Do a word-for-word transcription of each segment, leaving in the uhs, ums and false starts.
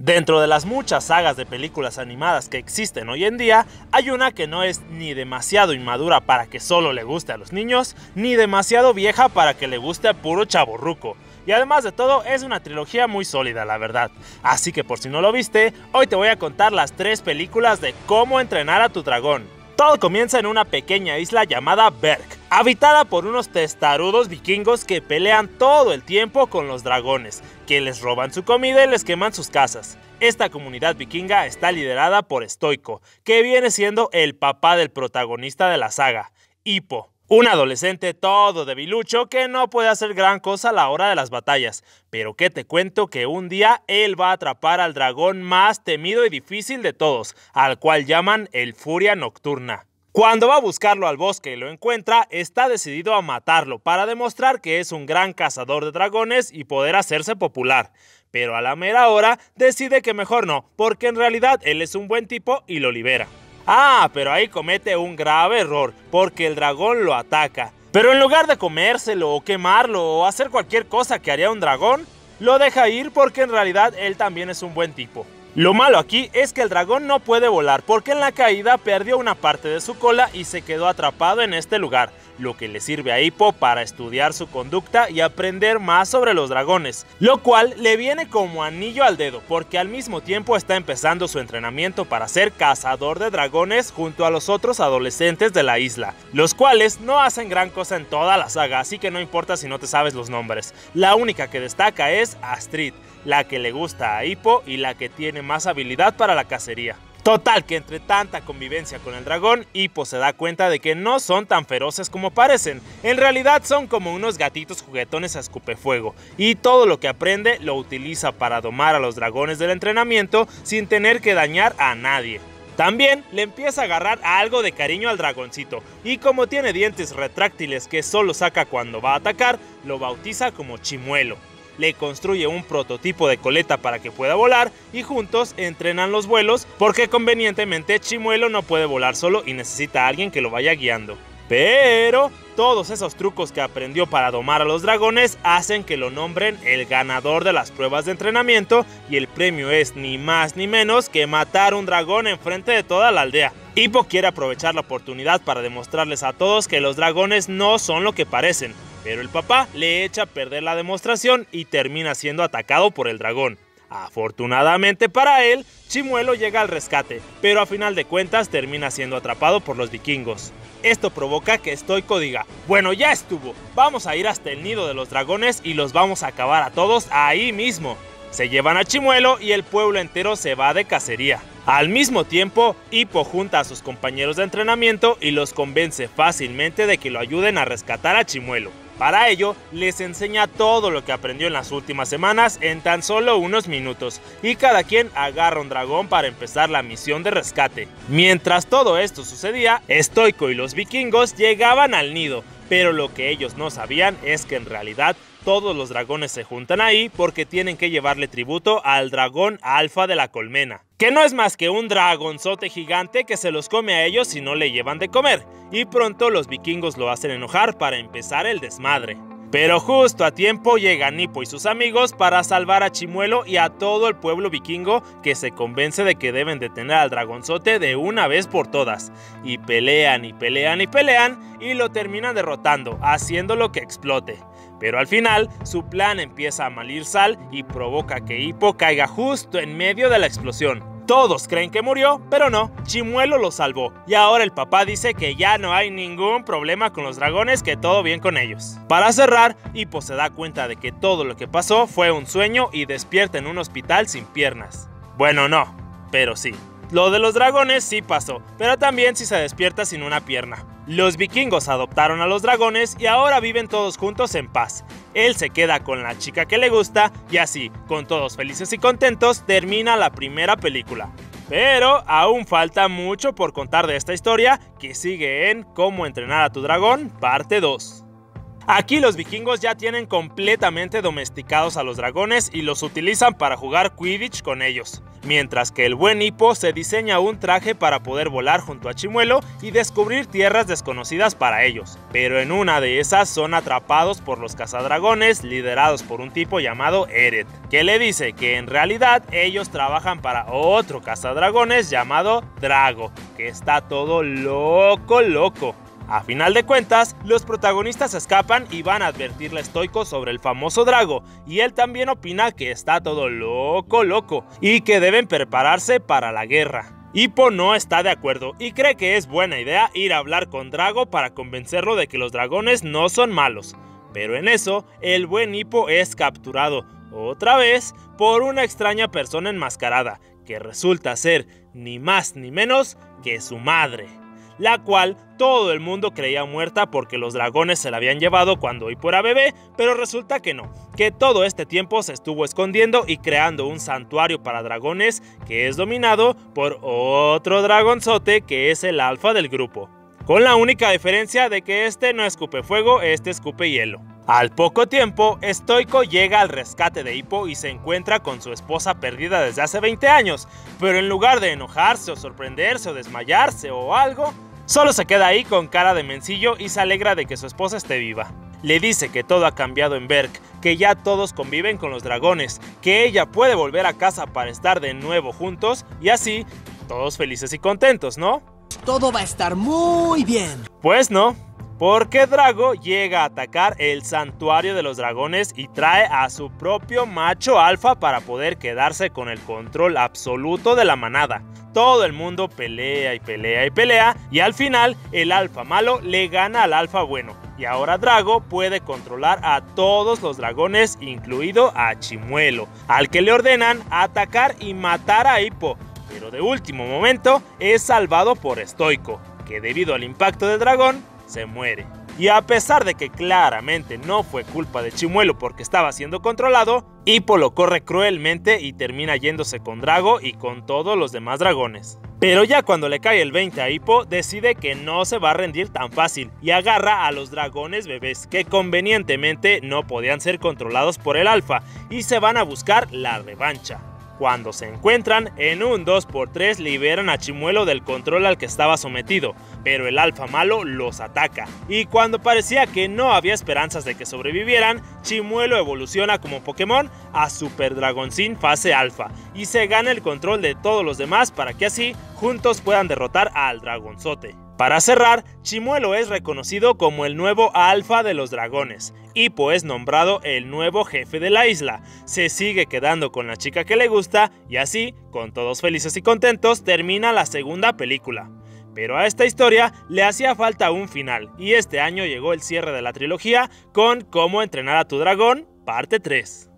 Dentro de las muchas sagas de películas animadas que existen hoy en día, hay una que no es ni demasiado inmadura para que solo le guste a los niños, ni demasiado vieja para que le guste a puro chavorruco. Y además de todo, es una trilogía muy sólida, la verdad. Así que por si no lo viste, hoy te voy a contar las tres películas de Cómo entrenar a tu dragón. Todo comienza en una pequeña isla llamada Berk, habitada por unos testarudos vikingos que pelean todo el tiempo con los dragones, que les roban su comida y les queman sus casas. Esta comunidad vikinga está liderada por Stoiko, que viene siendo el papá del protagonista de la saga, Hippo. Un adolescente todo debilucho que no puede hacer gran cosa a la hora de las batallas, pero que te cuento que un día él va a atrapar al dragón más temido y difícil de todos, al cual llaman el Furia Nocturna. Cuando va a buscarlo al bosque y lo encuentra, está decidido a matarlo para demostrar que es un gran cazador de dragones y poder hacerse popular. Pero a la mera hora decide que mejor no, porque en realidad él es un buen tipo y lo libera. Ah, pero ahí comete un grave error, porque el dragón lo ataca. Pero en lugar de comérselo o quemarlo o hacer cualquier cosa que haría un dragón, lo deja ir porque en realidad él también es un buen tipo. Lo malo aquí es que el dragón no puede volar porque en la caída perdió una parte de su cola y se quedó atrapado en este lugar, lo que le sirve a Hippo para estudiar su conducta y aprender más sobre los dragones, lo cual le viene como anillo al dedo porque al mismo tiempo está empezando su entrenamiento para ser cazador de dragones junto a los otros adolescentes de la isla, los cuales no hacen gran cosa en toda la saga, así que no importa si no te sabes los nombres. La única que destaca es Astrid, la que le gusta a Hippo y la que tiene más habilidad para la cacería. Total que entre tanta convivencia con el dragón, Hippo se da cuenta de que no son tan feroces como parecen. En realidad son como unos gatitos juguetones a escupefuego, y todo lo que aprende lo utiliza para domar a los dragones del entrenamiento sin tener que dañar a nadie. También le empieza a agarrar algo de cariño al dragoncito, y como tiene dientes retráctiles que solo saca cuando va a atacar, lo bautiza como Chimuelo. Le construye un prototipo de coleta para que pueda volar y juntos entrenan los vuelos porque convenientemente Chimuelo no puede volar solo y necesita a alguien que lo vaya guiando. Pero todos esos trucos que aprendió para domar a los dragones hacen que lo nombren el ganador de las pruebas de entrenamiento y el premio es ni más ni menos que matar un dragón enfrente de toda la aldea. Hippo quiere aprovechar la oportunidad para demostrarles a todos que los dragones no son lo que parecen. Pero el papá le echa a perder la demostración y termina siendo atacado por el dragón. Afortunadamente para él, Chimuelo llega al rescate, pero a final de cuentas termina siendo atrapado por los vikingos. Esto provoca que Stoiko diga, bueno ya estuvo, vamos a ir hasta el nido de los dragones y los vamos a acabar a todos ahí mismo. Se llevan a Chimuelo y el pueblo entero se va de cacería. Al mismo tiempo, Hippo junta a sus compañeros de entrenamiento y los convence fácilmente de que lo ayuden a rescatar a Chimuelo. Para ello, les enseña todo lo que aprendió en las últimas semanas en tan solo unos minutos, y cada quien agarra un dragón para empezar la misión de rescate. Mientras todo esto sucedía, Stoiko y los vikingos llegaban al nido, pero lo que ellos no sabían es que en realidad todos los dragones se juntan ahí porque tienen que llevarle tributo al dragón alfa de la colmena, que no es más que un dragonzote gigante que se los come a ellos si no le llevan de comer, y pronto los vikingos lo hacen enojar para empezar el desmadre. Pero justo a tiempo llegan Hippo y sus amigos para salvar a Chimuelo y a todo el pueblo vikingo que se convence de que deben detener al dragonzote de una vez por todas. Y pelean y pelean y pelean y lo terminan derrotando, haciéndolo que explote. Pero al final, su plan empieza a malir sal y provoca que Hippo caiga justo en medio de la explosión. Todos creen que murió, pero no, Chimuelo lo salvó, y ahora el papá dice que ya no hay ningún problema con los dragones, que todo bien con ellos. Para cerrar, Hippo se da cuenta de que todo lo que pasó fue un sueño y despierta en un hospital sin piernas. Bueno, no, pero sí. Lo de los dragones sí pasó, pero también sí se despierta sin una pierna. Los vikingos adoptaron a los dragones y ahora viven todos juntos en paz. Él se queda con la chica que le gusta y así, con todos felices y contentos, termina la primera película. Pero aún falta mucho por contar de esta historia que sigue en Cómo entrenar a tu dragón, parte dos. Aquí los vikingos ya tienen completamente domesticados a los dragones y los utilizan para jugar Quidditch con ellos. mientras que el buen Hippo se diseña un traje para poder volar junto a Chimuelo y descubrir tierras desconocidas para ellos, pero en una de esas son atrapados por los cazadragones liderados por un tipo llamado Eret, que le dice que en realidad ellos trabajan para otro cazadragones llamado Drago, que está todo loco loco. A final de cuentas, los protagonistas escapan y van a advertirle a Stoico sobre el famoso Drago, y él también opina que está todo loco loco y que deben prepararse para la guerra. Hippo no está de acuerdo y cree que es buena idea ir a hablar con Drago para convencerlo de que los dragones no son malos, pero en eso el buen Hippo es capturado otra vez por una extraña persona enmascarada que resulta ser ni más ni menos que su madre, la cual todo el mundo creía muerta porque los dragones se la habían llevado cuando Hippo era bebé, pero resulta que no, que todo este tiempo se estuvo escondiendo y creando un santuario para dragones que es dominado por otro dragonzote que es el alfa del grupo, con la única diferencia de que este no escupe fuego, este escupe hielo. Al poco tiempo, Stoico llega al rescate de Hippo y se encuentra con su esposa perdida desde hace veinte años, pero en lugar de enojarse o sorprenderse o desmayarse o algo, solo se queda ahí con cara de mencillo y se alegra de que su esposa esté viva. Le dice que todo ha cambiado en Berk, que ya todos conviven con los dragones, que ella puede volver a casa para estar de nuevo juntos y así, todos felices y contentos, ¿no? Todo va a estar muy bien. Pues no, porque Drago llega a atacar el santuario de los dragones y trae a su propio macho alfa para poder quedarse con el control absoluto de la manada. Todo el mundo pelea y pelea y pelea y al final el alfa malo le gana al alfa bueno y ahora Drago puede controlar a todos los dragones, incluido a Chimuelo, al que le ordenan atacar y matar a Hippo, pero de último momento es salvado por Stoico, que debido al impacto del dragón se muere. Y a pesar de que claramente no fue culpa de Chimuelo porque estaba siendo controlado, Hippo lo corre cruelmente y termina yéndose con Drago y con todos los demás dragones. Pero ya cuando le cae el veinte a Hippo, decide que no se va a rendir tan fácil y agarra a los dragones bebés que convenientemente no podían ser controlados por el alfa y se van a buscar la revancha. Cuando se encuentran, en un dos por tres liberan a Chimuelo del control al que estaba sometido, pero el alfa malo los ataca, y cuando parecía que no había esperanzas de que sobrevivieran, Chimuelo evoluciona como Pokémon a Super Dragoncín fase alfa, y se gana el control de todos los demás para que así, juntos puedan derrotar al dragonzote. Para cerrar, Chimuelo es reconocido como el nuevo alfa de los dragones. Hippo es nombrado el nuevo jefe de la isla, se sigue quedando con la chica que le gusta y así, con todos felices y contentos, termina la segunda película. Pero a esta historia le hacía falta un final y este año llegó el cierre de la trilogía con Cómo entrenar a tu dragón, parte tres.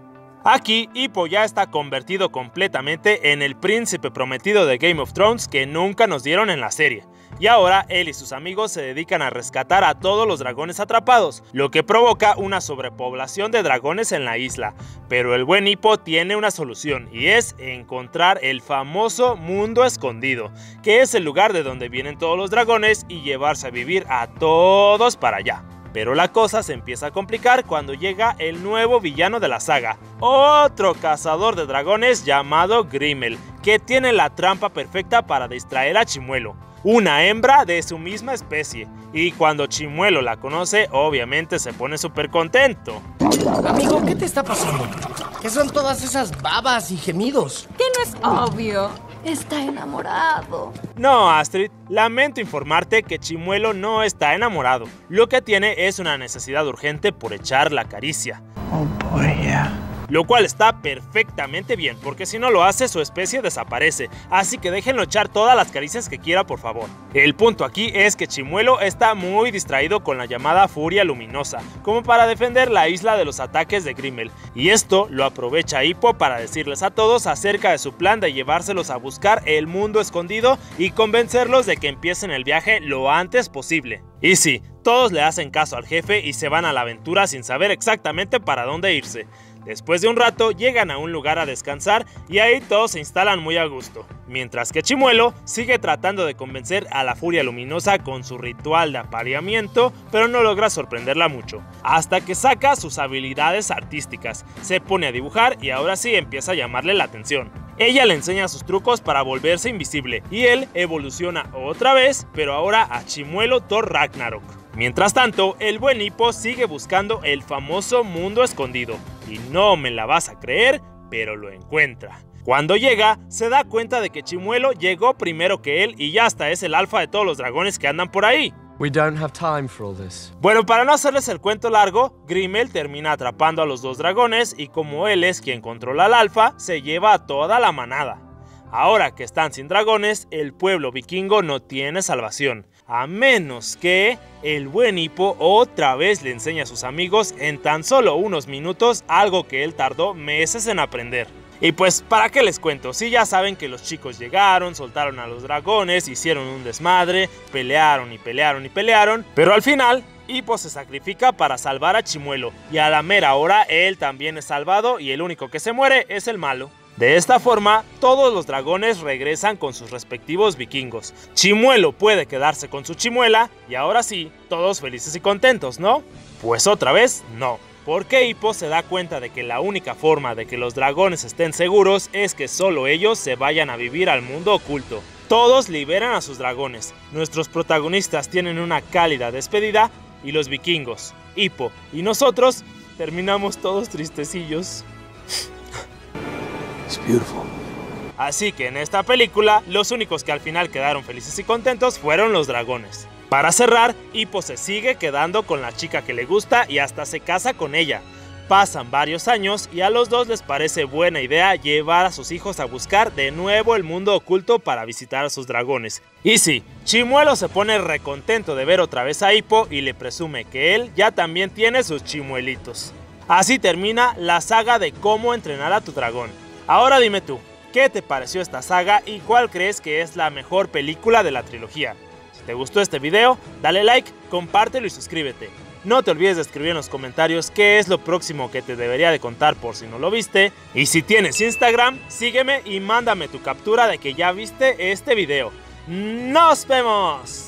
Aquí, Hippo ya está convertido completamente en el príncipe prometido de Game of Thrones que nunca nos dieron en la serie. Y ahora él y sus amigos se dedican a rescatar a todos los dragones atrapados, lo que provoca una sobrepoblación de dragones en la isla. Pero el buen Hippo tiene una solución y es encontrar el famoso mundo escondido, que es el lugar de donde vienen todos los dragones y llevarse a vivir a todos para allá. Pero la cosa se empieza a complicar cuando llega el nuevo villano de la saga, otro cazador de dragones llamado Grimmel, que tiene la trampa perfecta para distraer a Chimuelo, una hembra de su misma especie, y cuando Chimuelo la conoce, obviamente se pone súper contento. Amigo, ¿qué te está pasando? ¿Qué son todas esas babas y gemidos? ¿Que no es obvio? Está enamorado. No, Astrid, lamento informarte que Chimuelo no está enamorado. Lo que tiene es una necesidad urgente por echar la caricia. Oh boy, yeah. Lo cual está perfectamente bien, porque si no lo hace su especie desaparece, así que déjenlo echar todas las caricias que quiera por favor. El punto aquí es que Chimuelo está muy distraído con la llamada Furia Luminosa, como para defender la isla de los ataques de Grimmel, y esto lo aprovecha Hippo para decirles a todos acerca de su plan de llevárselos a buscar el mundo escondido y convencerlos de que empiecen el viaje lo antes posible. Y sí, todos le hacen caso al jefe y se van a la aventura sin saber exactamente para dónde irse. Después de un rato llegan a un lugar a descansar y ahí todos se instalan muy a gusto, mientras que Chimuelo sigue tratando de convencer a la Furia Luminosa con su ritual de apareamiento, pero no logra sorprenderla mucho, hasta que saca sus habilidades artísticas, se pone a dibujar y ahora sí empieza a llamarle la atención. Ella le enseña sus trucos para volverse invisible y él evoluciona otra vez, pero ahora a Chimuelo Thor Ragnarok. Mientras tanto, el buen Hippo sigue buscando el famoso mundo escondido y no me la vas a creer, pero lo encuentra. Cuando llega, se da cuenta de que Chimuelo llegó primero que él y ya hasta es el alfa de todos los dragones que andan por ahí. We don't have time for all this. Bueno, para no hacerles el cuento largo, Grimmel termina atrapando a los dos dragones y como él es quien controla al alfa, se lleva a toda la manada. Ahora que están sin dragones, el pueblo vikingo no tiene salvación, a menos que el buen Hippo otra vez le enseñe a sus amigos en tan solo unos minutos algo que él tardó meses en aprender. Y pues, ¿para qué les cuento? Si ya saben que los chicos llegaron, soltaron a los dragones, hicieron un desmadre, pelearon y pelearon y pelearon, pero al final, Hippo se sacrifica para salvar a Chimuelo, y a la mera hora él también es salvado y el único que se muere es el malo. De esta forma, todos los dragones regresan con sus respectivos vikingos. Chimuelo puede quedarse con su chimuela, y ahora sí, todos felices y contentos, ¿no? Pues otra vez, no. Porque Hippo se da cuenta de que la única forma de que los dragones estén seguros es que solo ellos se vayan a vivir al mundo oculto. Todos liberan a sus dragones, nuestros protagonistas tienen una cálida despedida y los vikingos, Hippo y nosotros terminamos todos tristecillos. It's beautiful. Así que en esta película, los únicos que al final quedaron felices y contentos fueron los dragones. Para cerrar, Hippo se sigue quedando con la chica que le gusta y hasta se casa con ella. Pasan varios años y a los dos les parece buena idea llevar a sus hijos a buscar de nuevo el mundo oculto para visitar a sus dragones. Y sí, Chimuelo se pone recontento de ver otra vez a Hippo y le presume que él ya también tiene sus chimuelitos. Así termina la saga de cómo entrenar a tu dragón. Ahora dime tú, ¿qué te pareció esta saga y cuál crees que es la mejor película de la trilogía? Si te gustó este video, dale like, compártelo y suscríbete. No te olvides de escribir en los comentarios qué es lo próximo que te debería de contar por si no lo viste. Y si tienes Instagram, sígueme y mándame tu captura de que ya viste este video. ¡Nos vemos!